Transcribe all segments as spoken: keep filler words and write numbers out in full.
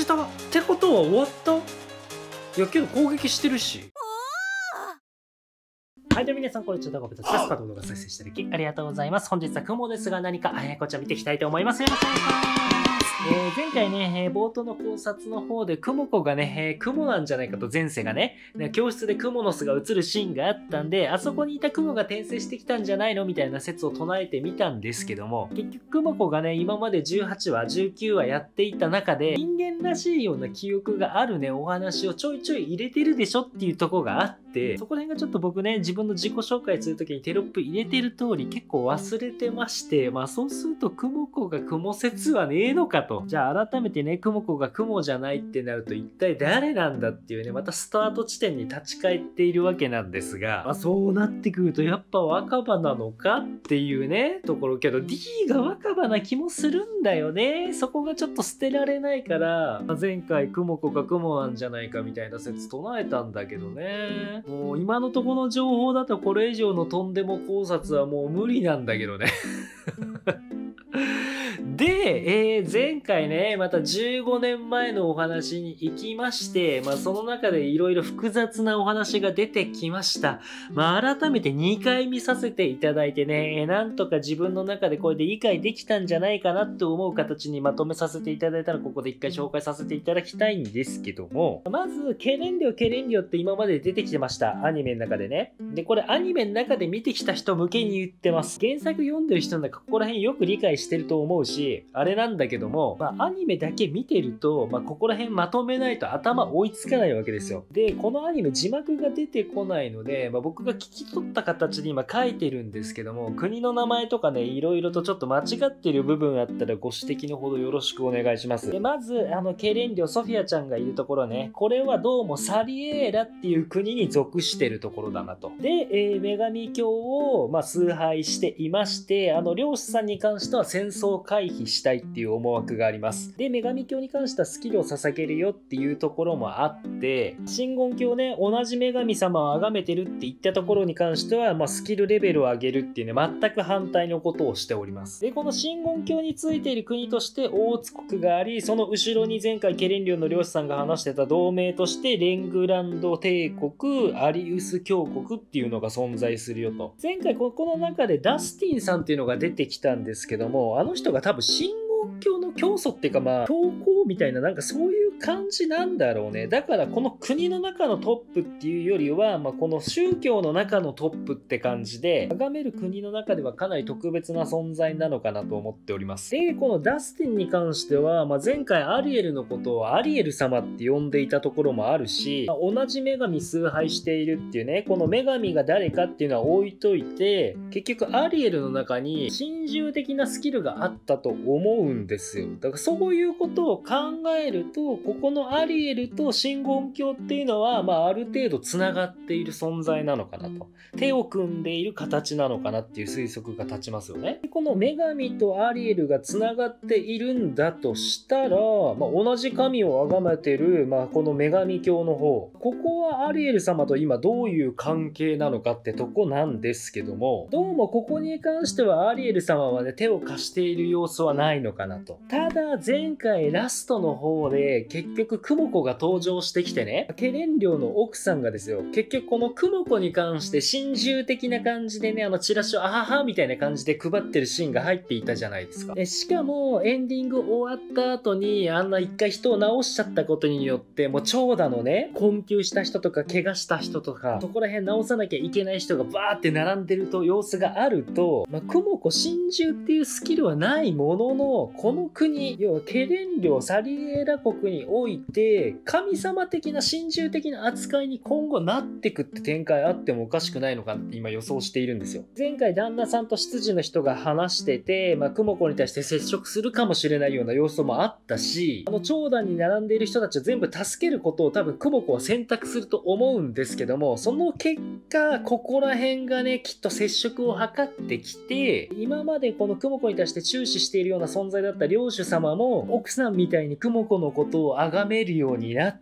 たってことは終わった？いやけど攻撃してるし。はい、では皆さん、こんにちは、ごべたです。カード動画再生していただきありがとうございます。本日は雲ですが、何か、あやこちゃん見ていきたいと思います。よろしくお願いします。えー、前回ね、えー、冒頭の考察の方で、クモコがね、えー、クモなんじゃないかと前世がね、教室でクモの巣が映るシーンがあったんで、あそこにいたクモが転生してきたんじゃないのみたいな説を唱えてみたんですけども、結局クモコがね、今までじゅうはちわ、じゅうきゅうわやっていた中で、人間らしいような記憶があるね、お話をちょいちょい入れてるでしょっていうとこがあって、そこら辺がちょっと僕ね、自分の自己紹介するときにテロップ入れてる通り結構忘れてまして、まあそうするとクモコがクモ説はねえのかと。じゃあ改めてね、クモコがクモじゃないってなると一体誰なんだっていうね、またスタート地点に立ち返っているわけなんですが、まあそうなってくるとやっぱ若葉なのかっていうね、ところけど D が若葉な気もするんだよね。そこがちょっと捨てられないから、まあ、前回クモコがクモなんじゃないかみたいな説唱えたんだけどね。もう今のところの情報だとこれ以上のとんでも考察はもう無理なんだけどね。で、えー、前回ね、またじゅうごねんまえのお話に行きまして、まあその中でいろいろ複雑なお話が出てきました。まあ改めてにかい見させていただいてね、なんとか自分の中でこれで理解できたんじゃないかなと思う形にまとめさせていただいたら、ここで一回紹介させていただきたいんですけども、まず、ケレンリョケレンリョって今まで出てきてました。アニメの中でね。で、これアニメの中で見てきた人向けに言ってます。原作読んでる人なんかここら辺よく理解してると思うし、あれなんだけども、まあ、アニメだけ見てると、まあ、ここら辺まとめないと頭追いつかないわけですよ。で、このアニメ字幕が出てこないので、まあ、僕が聞き取った形で今書いてるんですけども、国の名前とかね、いろいろとちょっと間違ってる部分あったらご指摘のほどよろしくお願いします。で、まず、あの、ケレンリョ、ソフィアちゃんがいるところね、これはどうもサリエーラっていう国に属してるところだなと。で、えー、女神教を、まあ、崇拝していまして、あの、漁師さんに関しては戦争回避したいっていう思惑があります。で、女神教に関してはスキルを捧げるよっていうところもあって、真言教ね、同じ女神様を崇めてるって言ったところに関しては、まあ、スキルレベルを上げるっていうね、全く反対のことをしております。で、この真言教についている国として大津国があり、その後ろに前回ケレンリョの漁師さんが話してた同盟として、レングランド帝国、アリウス教国っていうのが存在するよと。前回ここの中でダスティンさんっていうのが出てきたんですけども、あの人が多分真言教の教祖っていうかまあ教皇みたいななんかそういう感じなんだろうね。だからこの国の中のトップっていうよりは、まあ、この宗教の中のトップって感じで、崇める国の中ではかなり特別な存在なのかなと思っております。で、このダスティンに関しては、まあ、前回アリエルのことをアリエル様って呼んでいたところもあるし、まあ、同じ女神崇拝しているっていうね、この女神が誰かっていうのは置いといて、結局アリエルの中に神獣的なスキルがあったと思うんですよ。だからそういうことを考えると、ここのアリエルと真言教っていうのは、まあある程度つながっている存在なのかなと。手を組んでいる形なのかなっていう推測が立ちますよね。でこの女神とアリエルがつながっているんだとしたら、まあ、同じ神を崇めてる、まあ、この女神教の方、ここはアリエル様と今どういう関係なのかってとこなんですけども、どうもここに関してはアリエル様はね、手を貸している様子はないのかなと。ただ前回ラストの方で結局クモコが登場してきてね、ケレンリョの奥さんがですよ、結局このクモコに関して神獣的な感じでね、あのチラシをあははみたいな感じで配ってるシーンが入っていたじゃないですか。でしかもエンディング終わった後にあんな一回人を治しちゃったことによってもう長蛇のね、困窮した人とか怪我した人とかそこら辺治さなきゃいけない人がバーって並んでると様子があると、まあ、クモコ神獣っていうスキルはないものの、この国、要はケレンリョサリエーラ国において神様的な神獣的な扱いに今後なってくって展開あってもおかしくないのかって今予想しているんですよ。前回旦那さんと執事の人が話してて、まあ、クモコに対して接触するかもしれないような要素もあったし、あの長蛇に並んでいる人たちを全部助けることを多分クモコは選択すると思うんですけども、その結果ここら辺がねきっと接触を図ってきて、今までこのクモコに対して注視しているような存在だった領主様も奥さんみたいにクモコのことをを崇めるようになって、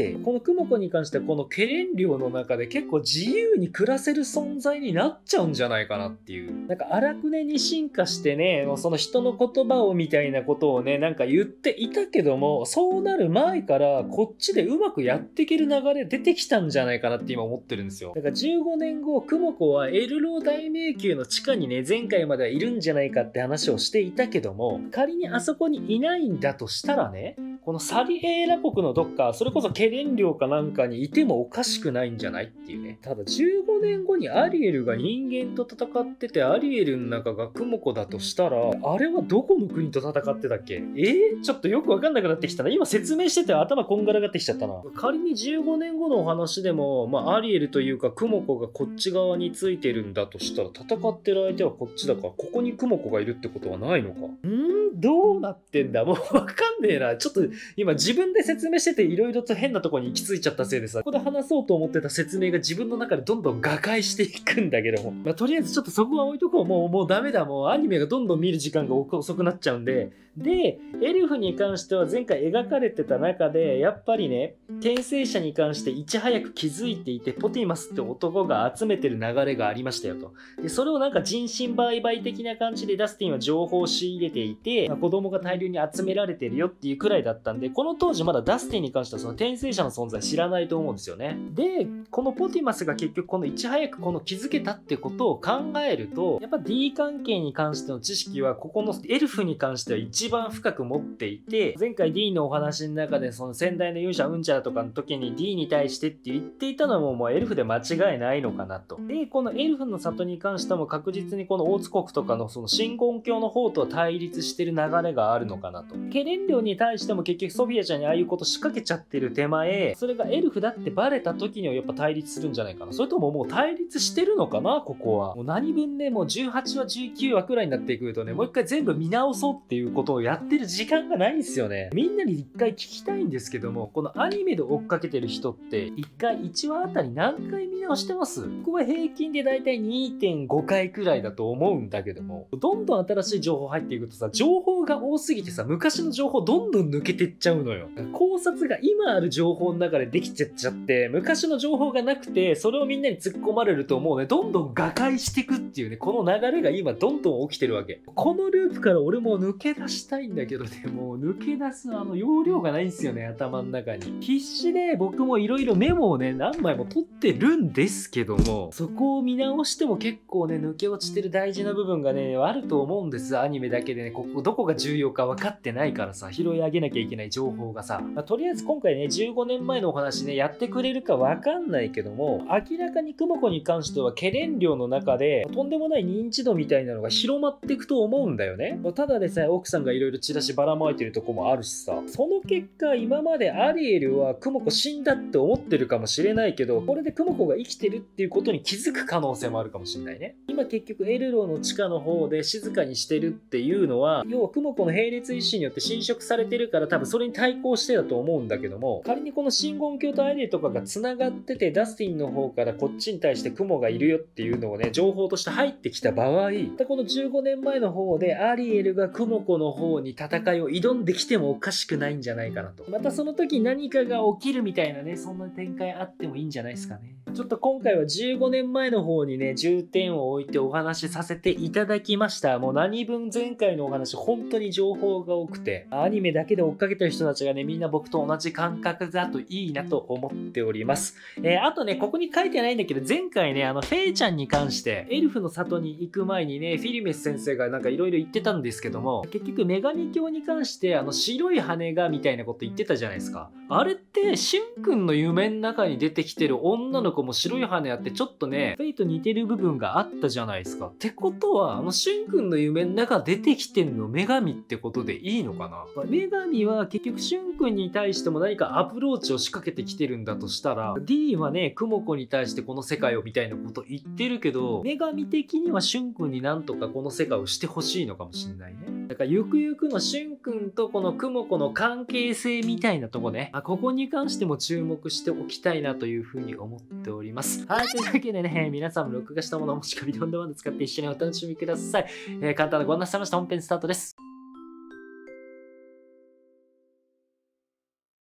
このクモコに関してはこのケレン寮の中で結構自由に暮らせる存在になっちゃうんじゃないかなっていう。なんか荒くねに進化してね、その人の言葉をみたいなことをね、なんか言っていたけども、そうなる前からこっちでうまくやっていける流れ出てきたんじゃないかなって今思ってるんですよ。だからじゅうごねんご、クモコはエルロー大迷宮の地下にね、前回まではいるんじゃないかって話をしていたけども、仮にあそこにいないんだとしたらね、このサリエーラ国のどっか、それこそケレン領かなんかにいてもおかしくないんじゃないっていうね。ただじゅうごねんごにアリエルが人間と戦ってて、アリエルの中がクモコだとしたら、あれはどこの国と戦ってたっけ？えー、ちょっとよくわかんなくなってきたな。今説明してて頭こんがらがってきちゃったな。仮にじゅうごねんごのお話でも、まあアリエルというかクモコがこっち側についてるんだとしたら、戦ってる相手はこっちだから、ここにクモコがいるってことはないのか？んーどうなってんだ？もうわかんねえな。ちょっと今自分で説明してて色々と変なとこに行き着いちゃったせいでさ、ここで話そうと思ってた説明が自分の中でどんどん瓦解していくんだけども。まあ、とりあえずちょっとそこは置いとこう。もう、もうダメだ。もうアニメがどんどん見る時間が遅くなっちゃうんで。で、エルフに関しては前回描かれてた中で、やっぱりね、転生者に関していち早く気づいていて、ポティマスって男が集めてる流れがありましたよと。で、それをなんか人身売買的な感じでダスティンは情報を仕入れていて、まあ、子供が大量に集められてるよっていうくらいだったんで、この当時まだダスティンに関してはその転生者の存在知らないと思うんですよね。で、このポティマスが結局このいち早くこの気づけたってことを考えると、やっぱ D 関係に関しての知識はここのエルフに関しては一番深く持っていて、前回 D のお話の中でその先代の勇者うんちゃらとかの時に D に対してって言っていたのももうエルフで間違いないのかなと。で、このエルフの里に関しても確実にこの大津国とかのその真言教の方と対立してる流れがあるのかなと。ケレン領に対しても結局ソフィアちゃんにああいうこと仕掛けちゃってる手前、それがエルフだってバレた時にはやっぱ対立するんじゃないかな。それとももう対立してるのかな、ここは。もう何分ね、もうじゅうはちわ、じゅうきゅうわくらいになってくるとね、もう一回全部見直そうっていうことをやってる時間がないんですよね。みんなに一回聞きたいんですけども、このアニメで追っかけてる人って一回いちわあたり何回見直してます？ここは平均でだいたい にてんご 回くらいだと思うんだけども、どんどん新しい情報入っていくとさ、情報が多すぎてさ、昔の情報どんどん抜けてっちゃうのよ。考察が今ある情報の中でできちゃっちゃって、昔の情報がなくて、それをみんなに突っ込まれるともうね、どんどん瓦解していくっていうね、この流れが今どんどん起きてるわけ。このループから俺も抜け出したいんだけどね、もう抜け出すあの容量がないんですよね、頭の中に。必死で僕もいろいろメモをね、何枚も取ってるんですけども、そこを見直しても結構ね、抜け落ちてる大事な部分がね、あると思うんです。アニメだけでね、ここどこが重要か分かってないからさ、拾い上げなきゃいけない情報がさ、まあ、とりあえず今回ね、じゅうごねんまえのお話ね、やってくれるか分かんないけども、明らかにクモコに関してはケレン寮の中でとんでもない認知度みたいなのが広まっていくと思うんだよね。ただでさえ奥さんがいろいろチラシばらまいてるとこもあるしさ、その結果今までアリエルはクモコ死んだって思ってるかもしれないけど、これでクモコが生きてるっていうことに気づく可能性もあるかもしれないね。今結局エルロの地下の方で静かにしてるっていうのは、要はクモコの並列意志によって侵食されてるから多分それに対抗してだと思うんだけども、仮にこの真言教とアイレとかが繋がってて、ダスティンの方からこっちに対してクモがいるよっていうのをね、情報として入ってきた場合、このじゅうごねんまえの方でアリエルがクモコの方に戦いを挑んできてもおかしくないんじゃないかなと。またその時何かが起きるみたいなね、そんな展開あってもいいんじゃないですかね。ちょっと今回はじゅうごねんまえの方にね、重点を置いてお話しさせていただきました。もう何分前回のお話、本当に情報が多くて、アニメだけで追っかけてる人たちがね、みんな僕と同じ感覚だといいなと思っております。えー、あとね、ここに書いてないんだけど、前回ね、あの、フェイちゃんに関して、エルフの里に行く前にね、フィリメス先生がなんかいろいろ言ってたんですけども、結局女神教に関して、あの、白い羽がみたいなこと言ってたじゃないですか。あれって、シュン君の夢の中に出てきてる女の子も白い羽あって、ちょっとね、フェイと似てる部分があったじゃないですか。ってことは、あの、シュン君の夢の中出てきてんの女神ってことでいいのかな？女神は結局、シュン君に対しても何かアプローチを仕掛けてきてるんだとしたら、D はね、クモコに対してこの世界をみたいなこと言ってるけど、女神的にはシュン君になんとかこの世界をしてほしいのかもしんないね。だからゆくゆくのシュン君とこのクモコの関係性みたいなとこね、まあ、ここに関しても注目しておきたいなというふうに思っております。はい、というわけでね、皆さんも録画したものもしくはビデオオンデマンド使って一緒にお楽しみください。えー、簡単なご案内されました。本編スタートです。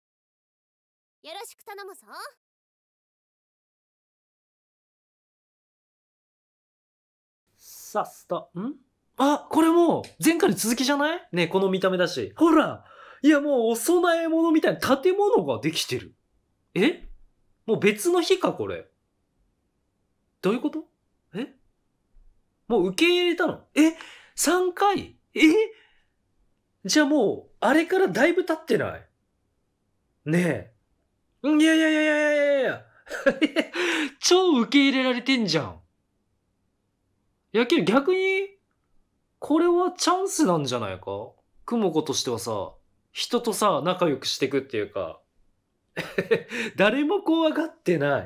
よろしく頼むぞ。 さっスタ、んあ、これもう前回の続きじゃないねえ、この見た目だし。ほら、いやもうお供え物みたいな建物ができてる。えもう別の日か、これ。どういうこと？えもう受け入れたの？え ?さん 回？えじゃあもう、あれからだいぶ経ってない？ねえ。いやいやいやいやいやいや超受け入れられてんじゃん。いやけど逆に、これはチャンスなんじゃないか？クモコとしてはさ、人とさ、仲良くしていくっていうか、誰も怖がってない。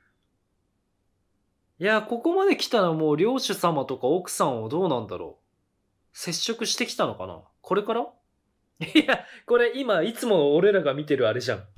いや、ここまで来たらもう領主様とか奥さんをどうなんだろう。接触してきたのかな？これから？いや、これ今いつも俺らが見てるあれじゃん。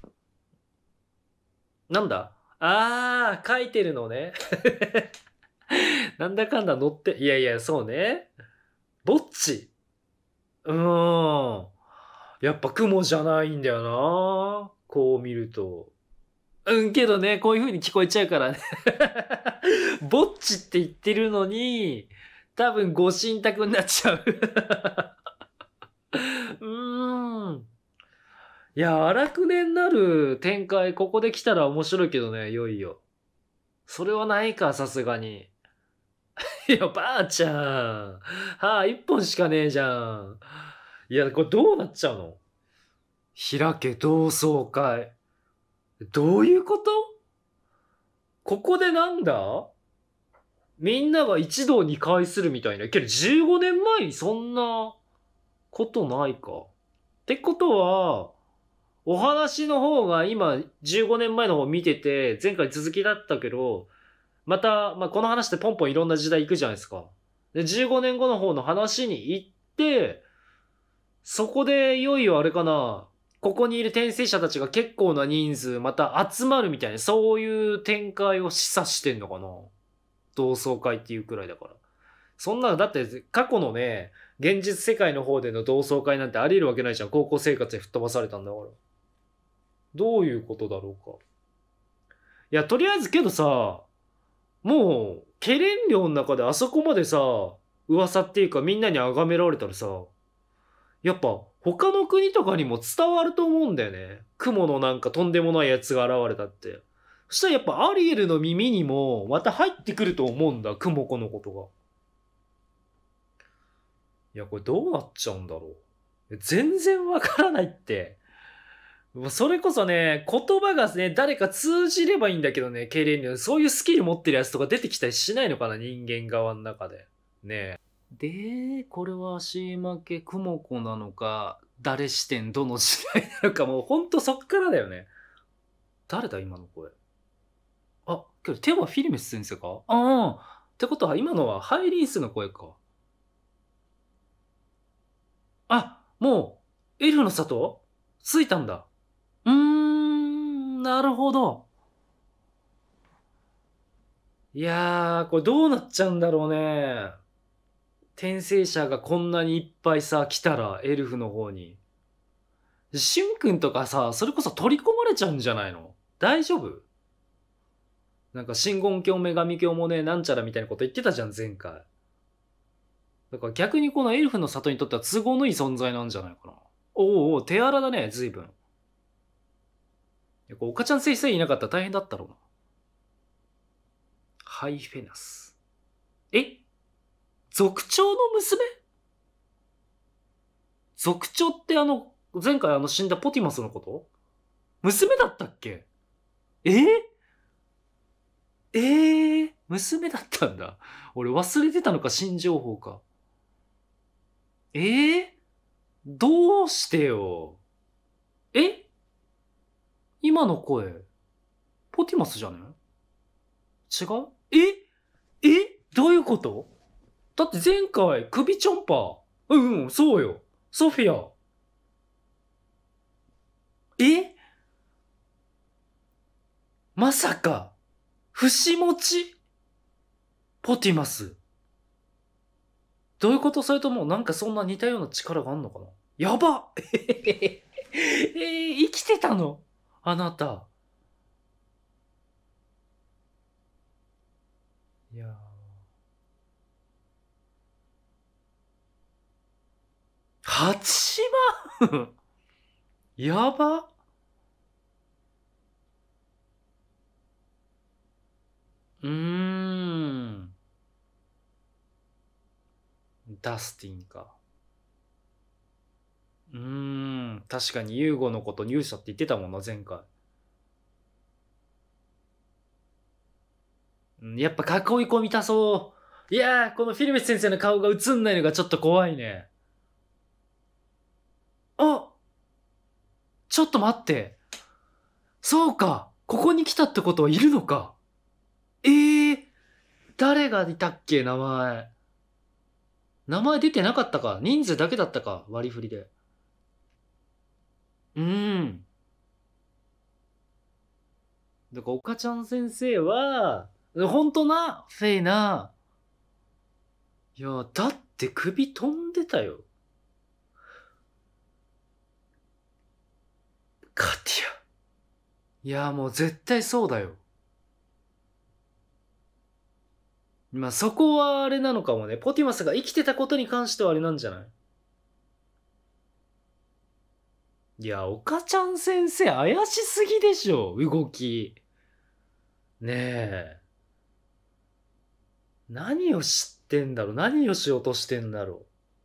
なんだ？あー、書いてるのね。なんだかんだ乗って、いやいや、そうね。ぼっち。うーん。やっぱ雲じゃないんだよな。こう見ると。うん、けどね、こういう風に聞こえちゃうからね。ぼっちって言ってるのに、多分ご神託になっちゃう。うーん。いや、荒くねになる展開、ここで来たら面白いけどね、いよいよ。それはないか、さすがに。いや、ばあちゃん。歯一本しかねえじゃん。いや、これどうなっちゃうの？開け同窓会。どういうこと？ここでなんだ？みんなが一堂に会するみたいな。けどじゅうごねんまえにそんなことないか。ってことは、お話の方が今じゅうごねんまえの方見てて、前回続きだったけど、また、まあ、この話ってポンポンいろんな時代行くじゃないですか。で、じゅうごねんごの方の話に行って、そこでいよいよあれかな、ここにいる転生者たちが結構な人数また集まるみたいな、そういう展開を示唆してんのかな。同窓会っていうくらいだから。そんなの、だって過去のね、現実世界の方での同窓会なんてあり得るわけないじゃん。高校生活で吹っ飛ばされたんだから。どういうことだろうか。いや、とりあえずけどさ、もう、ケレン寮の中であそこまでさ、噂っていうかみんなに崇められたらさ、やっぱ他の国とかにも伝わると思うんだよね。雲のなんかとんでもないやつが現れたって。そしたらやっぱアリエルの耳にもまた入ってくると思うんだ、クモコのことが。いや、これどうなっちゃうんだろう。全然わからないって。もうそれこそね、言葉がね、誰か通じればいいんだけどね、経連にそういうスキル持ってるやつとか出てきたりしないのかな、人間側の中で。ねえ。で、これは足負けクモコなのか、誰視点どの時代なのか、もうほんとそっからだよね。誰だ、今の声。あ、けど手はフィルメス先生か？ああ。ってことは今のはハイリースの声か。あ、もう、エルフの里着いたんだ。うーん、なるほど。いやー、これどうなっちゃうんだろうね。転生者がこんなにいっぱいさ、来たら、エルフの方に。シュン君とかさ、それこそ取り込まれちゃうんじゃないの？大丈夫？なんか、真言教、女神教もね、なんちゃらみたいなこと言ってたじゃん、前回。だから逆にこのエルフの里にとっては都合のいい存在なんじゃないかな。おうおう、手荒だね、随分。いや、こうおかちゃん先生いなかったら大変だったろうな。ハイフェナス。え？族長の娘？族長ってあの、前回あの死んだポティマスのこと？娘だったっけ？えー、えー、娘だったんだ。俺忘れてたのか、新情報か。えー、どうしてよ。え？今の声、ポティマスじゃね？違う？え？え？どういうこと？だって前回、首チョンパー。うんうん、そうよ。ソフィア。え？まさか、節持ち？ポティマス。どういうこと？それともなんかそんな似たような力があんのかな？やばえー、生きてたの？ あなた。いやー。はちまんやば。うーん。ダスティンか。うーん。確かにユーゴのこと入社って言ってたもんな、前回。うん、やっぱ囲い込みたそう。いやー、このフィルメス先生の顔が映んないのがちょっと怖いね。あ、ちょっと待って。そうか。ここに来たってことはいるのか。ええー、誰がいたっけ、名前。名前出てなかったか。人数だけだったか。割り振りで。うーん。だから、岡ちゃん先生は、ほんとな、フェイな。いや、だって首飛んでたよ。カティア。いや、もう絶対そうだよ。まあ、そこはあれなのかもね。ポティマスが生きてたことに関してはあれなんじゃない？いや、岡ちゃん先生怪しすぎでしょ、動き。ねえ。何を知ってんだろう、何をしようとしてんだろ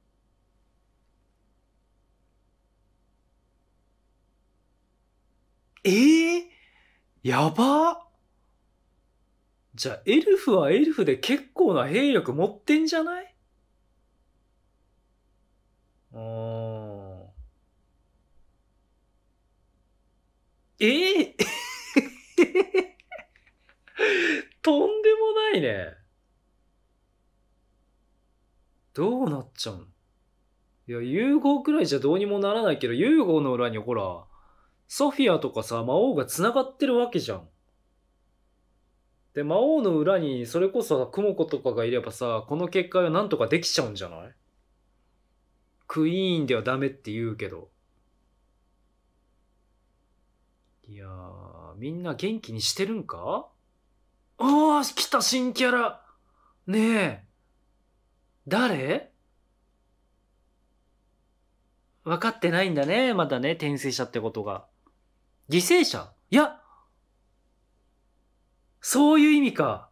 う。ええー、やば。じゃあ、エルフはエルフで結構な兵力持ってんじゃない？うーん。ええー、とんでもないね。どうなっちゃうの？いや、融合くらいじゃどうにもならないけど、融合の裏にほら、ソフィアとかさ、魔王が繋がってるわけじゃん。で、魔王の裏にそれこそクモコとかがいればさ、この結界はなんとかできちゃうんじゃない？クイーンではダメって言うけど。いやー、みんな元気にしてるんか？ああ、来た新キャラ。ねえ。誰？分かってないんだね。まだね、転生者ってことが。犠牲者？いや、そういう意味か。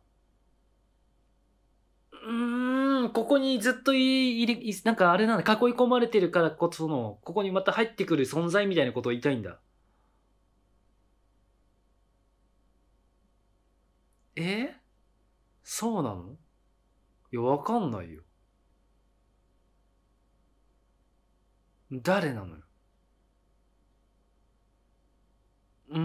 うーん、ここにずっとい、いる、いなんかあれなんだ、囲い込まれてるからこその、ここにまた入ってくる存在みたいなことを言いたいんだ。え？そうなの？いや、わかんないよ。誰なのよ。うん。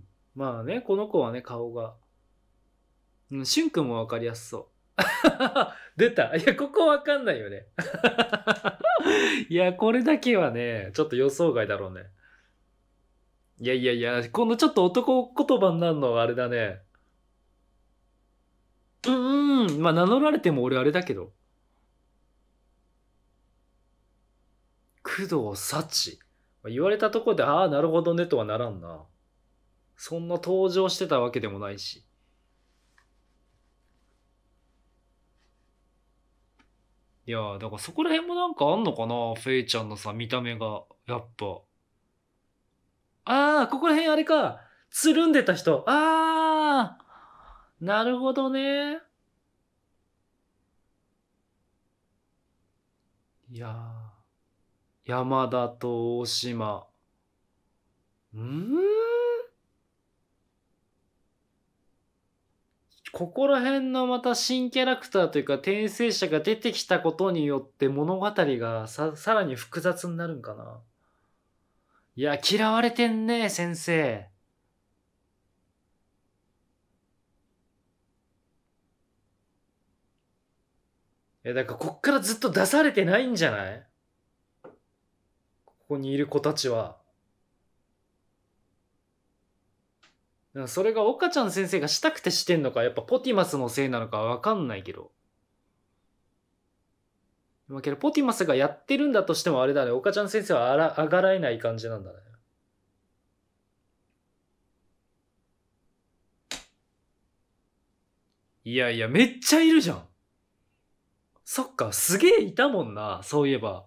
まあね、この子はね、顔が。うん、しゅんくんもわかりやすそう。出た。いや、ここわかんないよね。いや、これだけはね、ちょっと予想外だろうね。いやいやいや、このちょっと男言葉になるのはあれだね。うんうん。まあ、名乗られても俺あれだけど。工藤幸。言われたところで、ああ、なるほどねとはならんな。そんな登場してたわけでもないし。いやー、だからそこら辺もなんかあんのかな、フェイちゃんのさ、見た目が。やっぱ。ああ、ここら辺あれか。つるんでた人。ああ、なるほどね。いやー、山田と大島。うーん、ここら辺のまた新キャラクターというか転生者が出てきたことによって物語がさ、さらに複雑になるんかな。いや、嫌われてんね、先生。え、だからこっからずっと出されてないんじゃない？ここにいる子たちは。だからそれが岡ちゃん先生がしたくてしてんのか、やっぱポティマスのせいなのかわかんないけど。まあけど、ポティマスがやってるんだとしてもあれだね、岡ちゃん先生はあら、あがらえない感じなんだね。 いやいや、めっちゃいるじゃん。そっか、すげえいたもんな、そういえば。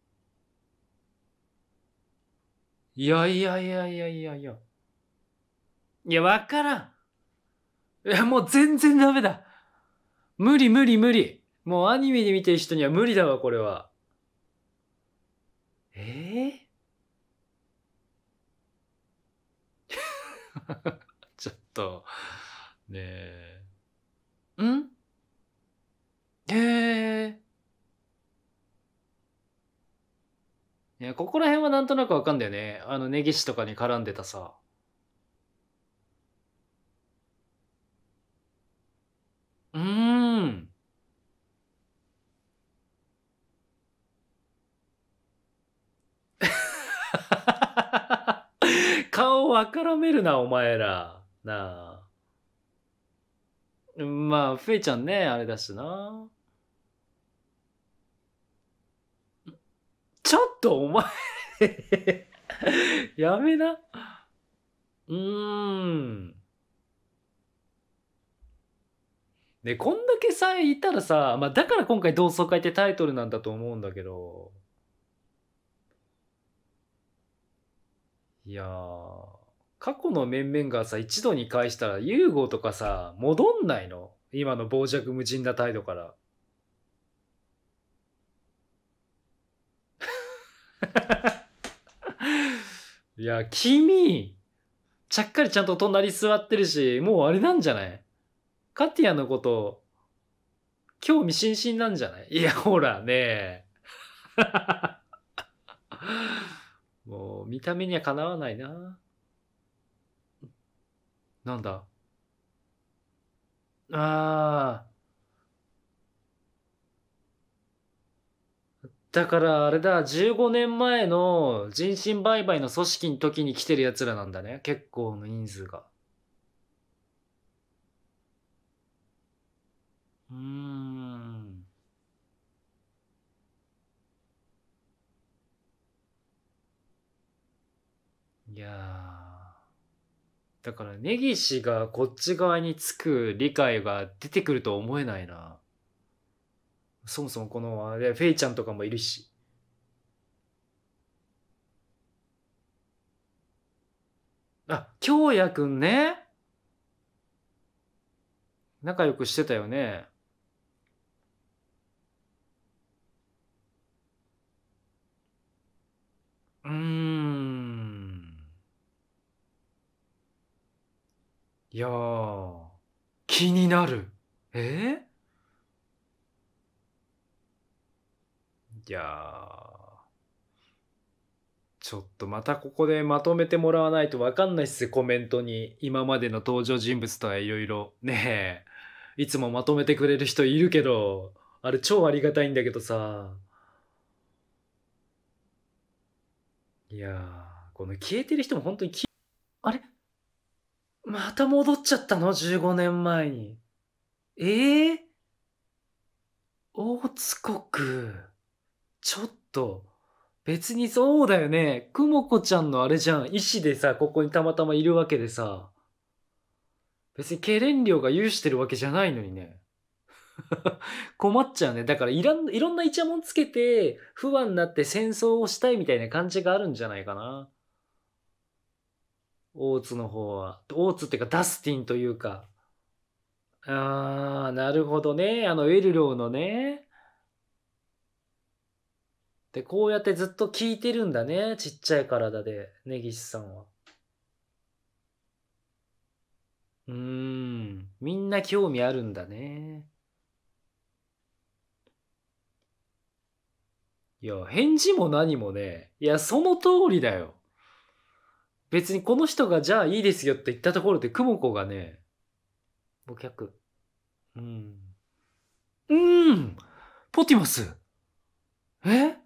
いやいやいやいやいやいや。いや、わからん。いや、もう全然ダメだ。無理無理無理。もうアニメで見てる人には無理だわ、これは。えー、ちょっと、ねえ。んへえ。いや、ここら辺はなんとなくわかんだよね。あの、根岸とかに絡んでたさ。うーん。顔わからめるな、お前ら。なあ。うん、まあ、フェイちゃんね、あれだしな。ちょっとお前やめな。うーん。ね、こんだけさ、いたらさ、まあ、だから今回同窓会ってタイトルなんだと思うんだけど。いやー、過去の面々がさ、一度に返したら、ユーゴとかさ、戻んないの今の傍若無人な態度から。いや、君、ちゃっかりちゃんと隣座ってるし、もうあれなんじゃない？カティアのこと、興味津々なんじゃない？いや、ほらね。もう、見た目にはかなわないな。なんだ？ああ。だからあれだ、じゅうごねんまえの人身売買の組織の時に来てる奴らなんだね。結構の人数が。うーん。いやー。だから根岸がこっち側につく理解が出てくると思えないな。そもそもこの、あれ、フェイちゃんとかもいるし。あ、京也くんね。仲良くしてたよね。うーん。いやー、気になる。えー、いやー、ちょっとまたここでまとめてもらわないとわかんないっすよ、コメントに。今までの登場人物とはいろいろ。ねえ。いつもまとめてくれる人いるけど、あれ超ありがたいんだけどさ。いやー、この消えてる人も本当にき、あれまた戻っちゃったの？ じゅうご 年前に。ええー、大津国。ちょっと、別にそうだよね。くもこちゃんのあれじゃん。意思でさ、ここにたまたまいるわけでさ。別にケレン寮が有してるわけじゃないのにね。困っちゃうね。だからいろんいろんなイチャモンつけて、不安になって戦争をしたいみたいな感じがあるんじゃないかな。大津の方は。大津っていうかダスティンというか。あー、なるほどね。あの、エルローのね。で、こうやってずっと聞いてるんだね。ちっちゃい体で、根岸さんは。うーん。みんな興味あるんだね。いや、返事も何もね。いや、その通りだよ。別にこの人がじゃあいいですよって言ったところで、クモコがね、お客。うん。うーん。ポティマス。え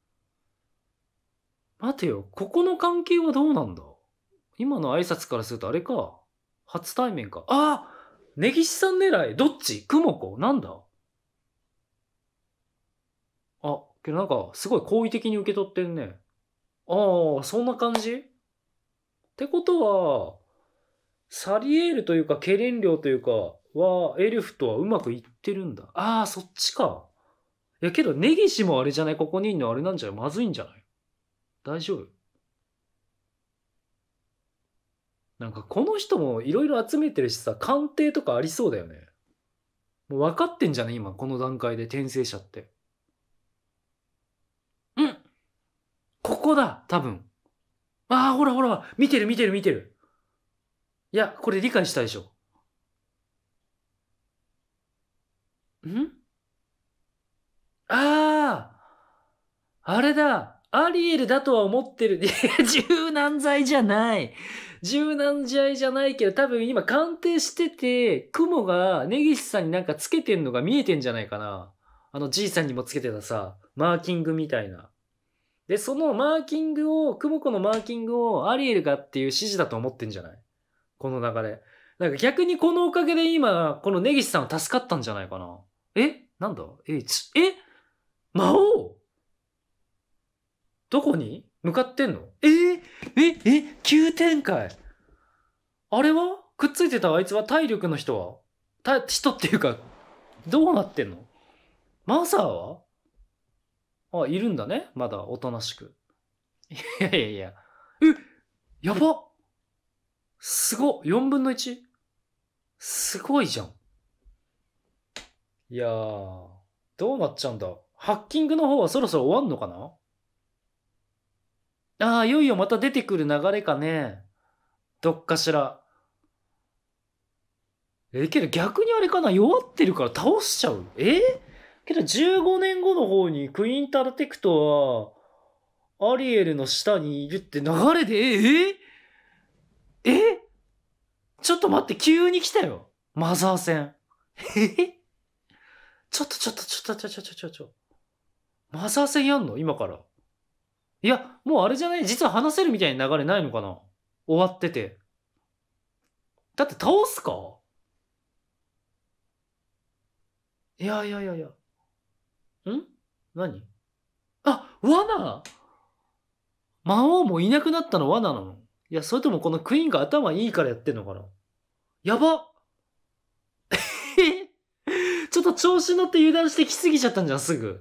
待てよ。ここの関係はどうなんだ？今の挨拶からするとあれか。初対面か。ああ根岸さん狙い。どっち？クモコなんだ？あ、けどなんか、すごい好意的に受け取ってんね。ああ、そんな感じ？ってことは、サリエールというか、ケレン寮というか、 は、エルフとはうまくいってるんだ。ああ、そっちか。いやけど、根岸もあれじゃない？ここにいんのあれなんじゃない？まずいんじゃない？大丈夫？なんかこの人もいろいろ集めてるしさ、鑑定とかありそうだよね。もう分かってんじゃね？今、この段階で転生者って。んここだ多分。ああ、ほらほら、見てる見てる見てる。いや、これ理解したでしょ。んああ、あれだ。アリエルだとは思ってる。いや、柔軟剤じゃない。柔軟剤じゃないけど、多分今鑑定してて、雲が根岸さんになんかつけてんのが見えてんじゃないかな。あのじいさんにもつけてたさ、マーキングみたいな。で、そのマーキングを、雲子のマーキングをアリエルがっていう指示だと思ってんじゃない？この流れ。なんか逆にこのおかげで今、この根岸さんは助かったんじゃないかな。えなんだえ、ち、え魔王どこに向かってんの？えー、え、え、急展開。あれはくっついてたあいつは体力の人はた、人っていうか、どうなってんの？マザーはあ、いるんだね。まだおとなしく。いやいやいや。えやばすご !よんぶんのいち? すごいじゃん。いやー、どうなっちゃうんだ。ハッキングの方はそろそろ終わんのかな？ああ、いよいよまた出てくる流れかね。どっかしら。え、けど逆にあれかな？弱ってるから倒しちゃう？えけどじゅうごねんごの方にクイーンタラテクトは、アリエルの下にいるって流れで、えええちょっと待って、急に来たよ。マザー戦。えちょっとちょっとちょっとちょちょちょちょちょ。マザー戦やんの？今から。いや、もうあれじゃない？実は話せるみたいな流れないのかな？終わってて。だって倒すか？いやいやいやいや。ん何？あ、罠？魔王もいなくなったの罠なの？いや、それともこのクイーンが頭いいからやってんのかな？やばちょっと調子乗って油断してきすぎちゃったんじゃん、すぐ。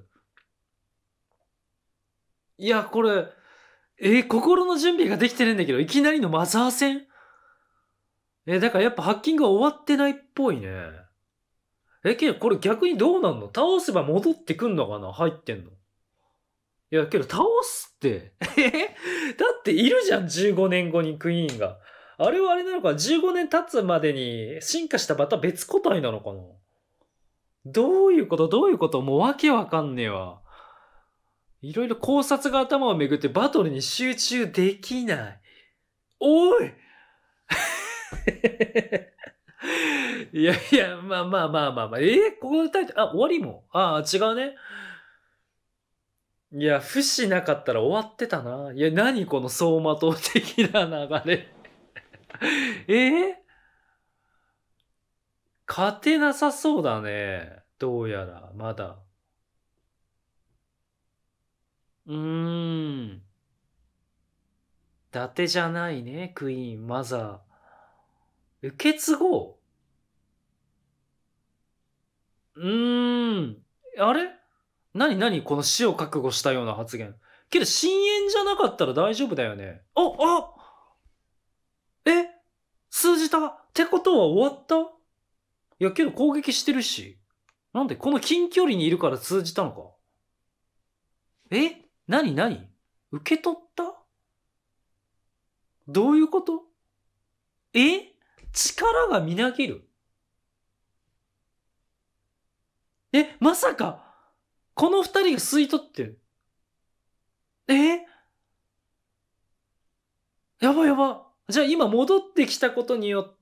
いや、これ、えー心の準備ができてるんだけど、いきなりのマザー戦？えーだからやっぱハッキングは終わってないっぽいね。え、けどこれ逆にどうなんの？倒せば戻ってくんのかな？入ってんの。いや、けど倒すって。えだっているじゃん、じゅうごねんごにクイーンが。あれはあれなのか？ じゅうご 年経つまでに進化したまた別個体なのかな？どういうこと？どういうこと？もうわけわかんねえわ。いろいろ考察が頭をめぐってバトルに集中できない。おいいやいや、まあまあまあまあまあ。えー、ここでタイトル、あ、終わりも。ああ、違うね。いや、不死なかったら終わってたな。いや、何この走馬灯的な流れ。えー、勝てなさそうだね。どうやら、まだ。うーん。伊達じゃないね、クイーン、マザー。受け継ごう。うーん。あれ何何この死を覚悟したような発言。けど、深淵じゃなかったら大丈夫だよね。あ、あえ通じたってことは終わった？いや、けど攻撃してるし。なんでこの近距離にいるから通じたのか？え何何受け取った？どういうこと？え力がみなぎる？え、まさか、この二人が吸い取ってる？えやばやば。じゃあ今戻ってきたことによって、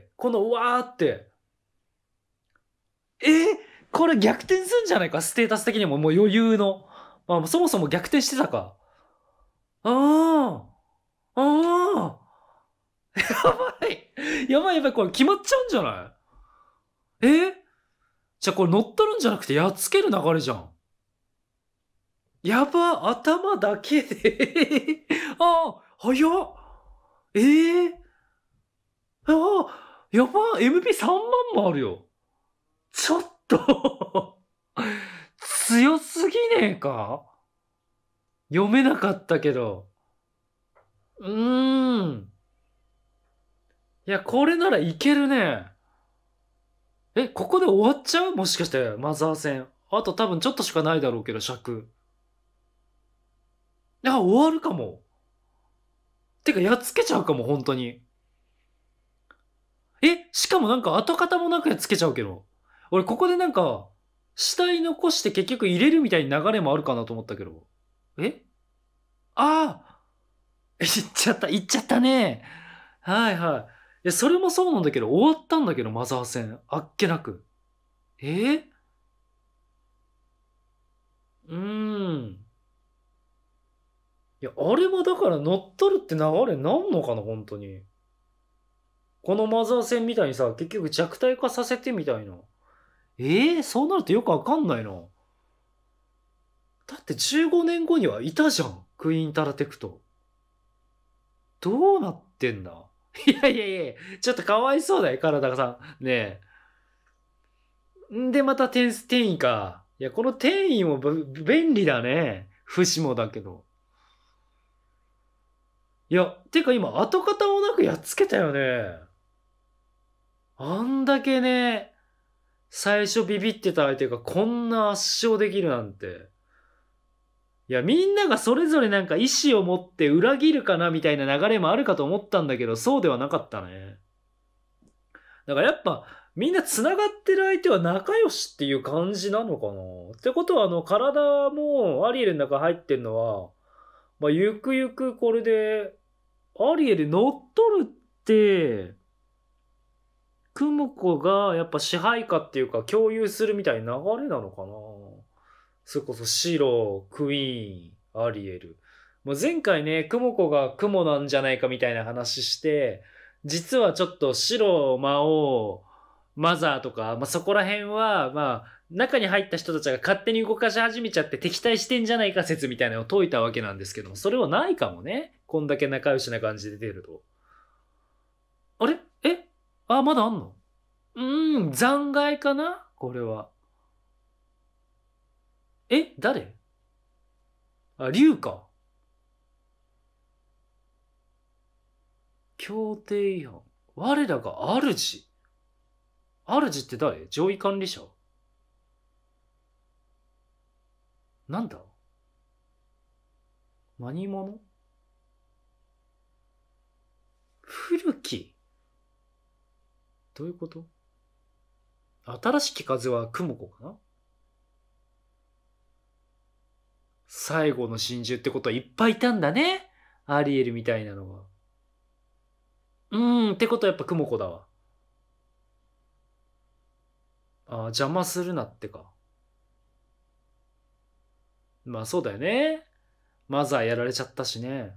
このうわーって、えこれ逆転すんじゃないか？ステータス的にももう余裕の。あ、そもそも逆転してたか。ああ、ああ、やばい。やばいやばい、これ決まっちゃうんじゃないえじゃあこれ乗っ取るんじゃなくてやっつける流れじゃん。やば、頭だけでああ、早っ。ええああ、 やば、エムピーさんまんもあるよ。ちょっと強すぎねえか？読めなかったけど。うーん。いや、これならいけるね。え、ここで終わっちゃう？もしかして、マザー戦。あと多分ちょっとしかないだろうけど、尺。あ、終わるかも。てか、やっつけちゃうかも、本当に。え、しかもなんか跡形もなくやっつけちゃうけど。俺、ここでなんか、死体残して結局入れるみたいな流れもあるかなと思ったけど。えああー行っちゃった、行っちゃったね。はいはい。いや、それもそうなんだけど、終わったんだけど、マザー戦。あっけなく。えー、うーん。いや、あれもだから乗っ取るって流れなんのかな、本当に。このマザー戦みたいにさ、結局弱体化させてみたいな。ええー、そうなるとよくわかんないな。だってじゅうごねんごにはいたじゃん。クイーンタラテクト。どうなってんだ？いやいやいや、ちょっとかわいそうだよ、体がさん。ねえ。んで、また転転移か。いや、この転移もぶ便利だね。不死もだけど。いや、てか今、跡形もなくやっつけたよね。あんだけね、最初ビビってた相手がこんな圧勝できるなんて。いや、みんながそれぞれなんか意思を持って裏切るかなみたいな流れもあるかと思ったんだけど、そうではなかったね。だからやっぱ、みんな繋がってる相手は仲良しっていう感じなのかなってことは、あの、体もアリエルの中入ってんのは、まあ、ゆくゆくこれで、アリエル乗っ取るって、クモコがやっぱ支配下っていうか共有するみたいな流れなのかな。それこそシロ、クイーン、アリエル。もう前回ね、クモコがクモなんじゃないかみたいな話して、実はちょっとシロ、魔王、マザーとか、まあ、そこら辺は、まあ、中に入った人たちが勝手に動かし始めちゃって敵対してんじゃないか説みたいなのを解いたわけなんですけども、それはないかもね。こんだけ仲良しな感じで出ると。あれえあ、まだあんの？うーん、残骸かなこれは。え誰？あ、竜か。協定違反。我らが主。主って誰？上位管理者？なんだ？何者？古き？どういうこと？新しき風は雲子かな？最後の真珠ってことはいっぱいいたんだね。アリエルみたいなのが。うーん、ってことはやっぱ雲子だわ。あー、邪魔するなってか。まあそうだよね。マザーやられちゃったしね。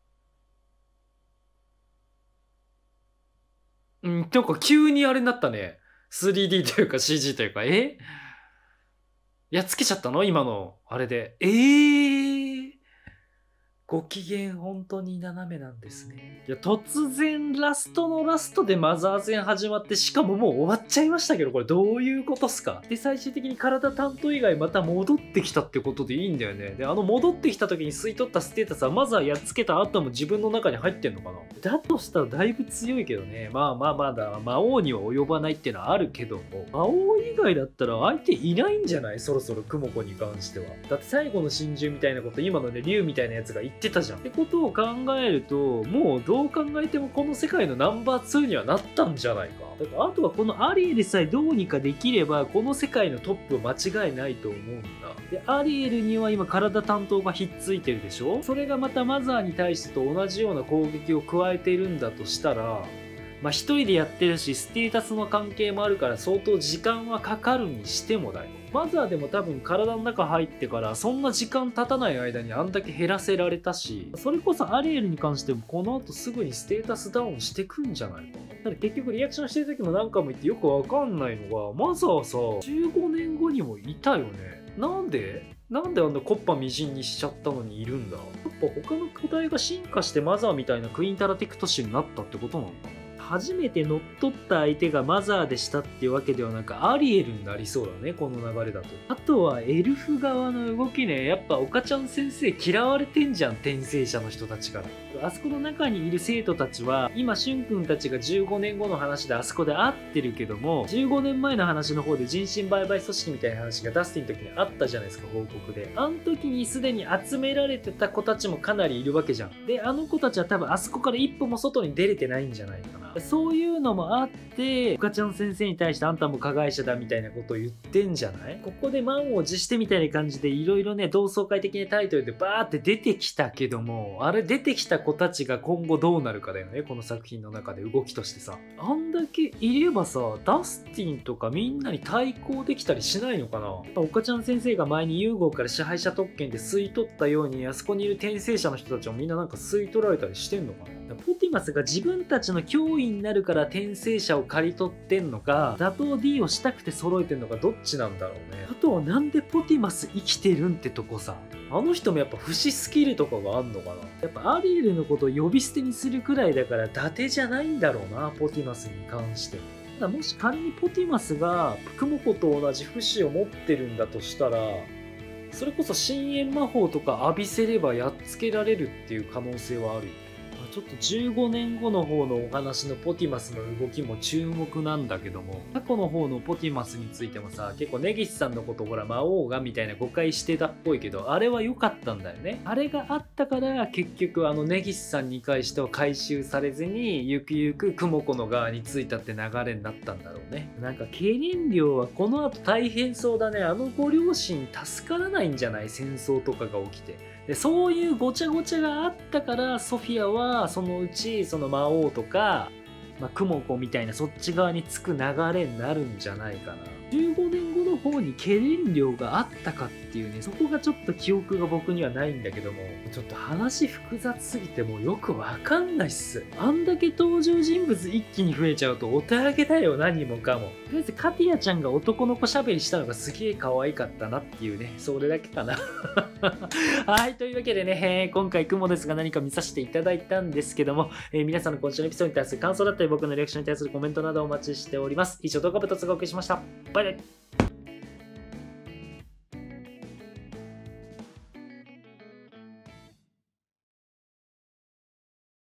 うん、なんか急にあれになったね。スリーディー というか シージー というか、えやっつけちゃったの今の、あれで。えー、ご機嫌本当に斜めなんですね。いや、突然ラストのラストでマザー戦始まって、しかももう終わっちゃいましたけど、これどういうことっすか？で、最終的に体担当以外また戻ってきたってことでいいんだよね。で、あの戻ってきた時に吸い取ったステータスはまずはやっつけた後も自分の中に入ってんのかな？だとしたらだいぶ強いけどね。まあまあまだ魔王には及ばないっていうのはあるけども、魔王以外だったら相手いないんじゃない？そろそろクモコに関しては。だって最後の真珠みたいなこと今のね、竜みたいなやつが言ってたじゃん。ってことを考えると、もうどう考えてもこの世界のナンバーツーにはなったんじゃないか。だからあとはこのアリエルさえどうにかできれば、この世界のトップは間違いないと思うんだ。で、アリエルには今体担当がひっついてるでしょ？それがまたマザーに対してと同じような攻撃を加えているんだとしたら、まあ一人でやってるし、ステータスの関係もあるから相当時間はかかるにしてもだよ。マザーでも多分体の中入ってからそんな時間経たない間にあんだけ減らせられたし、それこそアリエルに関してもこの後すぐにステータスダウンしてくんじゃないか。だ結局リアクションしてる時も何回も言ってよくわかんないのが、マザーさ、じゅうごねんごにもいたよね。なんでなんであんなコッパみじんにしちゃったのにいるんだ？やっぱ他の個体が進化してマザーみたいなクイーンタラテクト種になったってことなのかな？ 初めて乗っ取った相手がマザーでしたっていうわけではなく、アリエルになりそうだね、この流れだと。あとはエルフ側の動きね。やっぱ岡ちゃん先生嫌われてんじゃん、転生者の人たちから。あそこの中にいる生徒たちは、今しゅんくんたちがじゅうごねんごの話であそこで会ってるけども、じゅうごねんまえの話の方で人身売買組織みたいな話がダスティンの時にあったじゃないですか、報告で。あの時にすでに集められてた子たちもかなりいるわけじゃん。で、あの子たちは多分あそこから一歩も外に出れてないんじゃないかな。そういうのもあって、岡ちゃん先生に対してあんたも加害者だみたいなことを言ってんじゃない？ここで満を持してみたいな感じでいろいろね、同窓会的なタイトルでバーって出てきたけども、あれ出てきた子たちが今後どうなるかだよね、この作品の中で動きとしてさ。あんだけいればさ、ダスティンとかみんなに対抗できたりしないのかな。岡ちゃん先生が前にユーゴーから支配者特権で吸い取ったように、あそこにいる転生者の人たちもみんななんか吸い取られたりしてんのかな。ポティマスが自分たちの脅威になるから転生者を刈り取ってんのか、打倒 D をしたくて揃えてんのか、どっちなんだろうね。あとはなんでポティマス生きてるんってとこさ。あの人もやっぱ不死スキルとかがあんのかな。やっぱアリエルのことを呼び捨てにするくらいだから伊達じゃないんだろうな、ポティマスに関して。ただもし仮にポティマスがクモコと同じ不死を持ってるんだとしたら、それこそ深淵魔法とか浴びせればやっつけられるっていう可能性はあるよ。ちょっとじゅうごねんごの方のお話のポティマスの動きも注目なんだけども、過去の方のポティマスについてもさ、結構根岸さんのことほら魔王がみたいな誤解してたっぽいけど、あれは良かったんだよね。あれがあったから結局あの根岸さんに関しては回収されずにゆくゆくクモコの側についたって流れになったんだろうね。なんかケリン寮はこの後大変そうだね。あのご両親助からないんじゃない？戦争とかが起きて。でそういうごちゃごちゃがあったからソフィアはそのうちその魔王とか、まあ、クモコみたいなそっち側につく流れになるんじゃないかな。じゅうごねんごの方にケレン寮があったかっていうね、そこがちょっと記憶が僕にはないんだけども、ちょっと話複雑すぎてもうよくわかんないっす。あんだけ登場人物一気に増えちゃうとお手上げだよ、何もかも。とりあえずカティアちゃんが男の子しゃべりしたのがすげえ可愛かったなっていうね、それだけかな。はい、というわけでね、えー、今回雲ですが何か見させていただいたんですけども、えー、皆さんの今週のエピソードに対する感想だったり僕のリアクションに対するコメントなどお待ちしております。以上動画部とつがお送りしました。バイバイ。